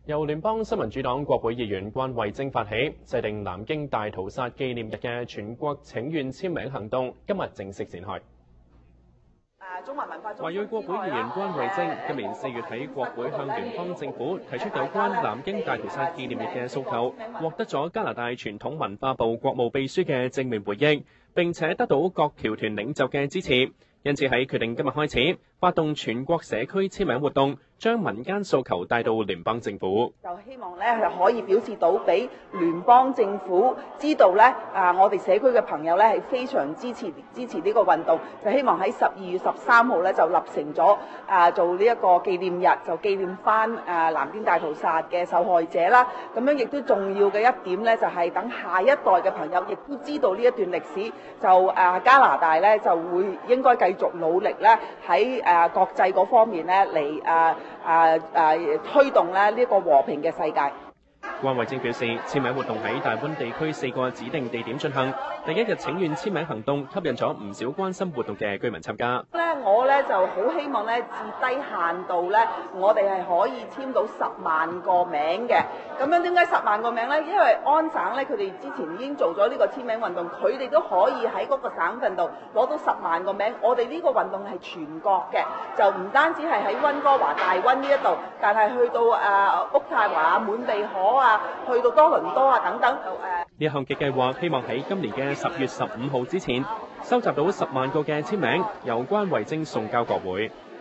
由聯邦新民主黨國會議員關惠貞發起，制定南京大屠殺紀念日嘅全國請願簽名行動，今日正式展開。華裔國會議員關惠貞今年4月喺國會向聯邦政府提出有關南京大屠殺紀念日嘅訴求，獲得咗加拿大傳統文化部國務秘書嘅正面回應，並且得到各僑團領袖嘅支持。因此喺決定今日開始發動全國社區簽名活動，將民間訴求帶到聯邦政府。 就希望咧係可以表示到俾聯邦政府知道咧，我哋社區嘅朋友咧係非常支持呢個運動，就希望喺12月13號咧就立成咗做呢一個紀念日，就紀念翻南京大屠殺嘅受害者啦。咁樣亦都重要嘅一點咧，就係等下一代嘅朋友亦都知道呢一段歷史，就加拿大咧就會應該繼續努力咧喺國際嗰方面咧嚟推動咧呢個和平嘅世界。 關惠貞表示，簽名活動喺大灣地區4個指定地點進行。第一日請願簽名行動吸引咗唔少關心活動嘅居民參加。 我咧就好希望咧至低限度咧，我哋係可以簽到10萬個名嘅。咁樣點解10萬個名咧？因為安省咧佢哋之前已經做咗呢個簽名運動，佢哋都可以喺嗰個省份度攞到10萬個名。我哋呢個運動係全國嘅，就唔單止係喺溫哥華大溫呢一度，但係去到渥太華啊、滿地可啊，去到多倫多啊等等。 呢項嘅計劃希望喺今年嘅10月15號之前收集到10萬個嘅簽名，由關惠貞送交國會。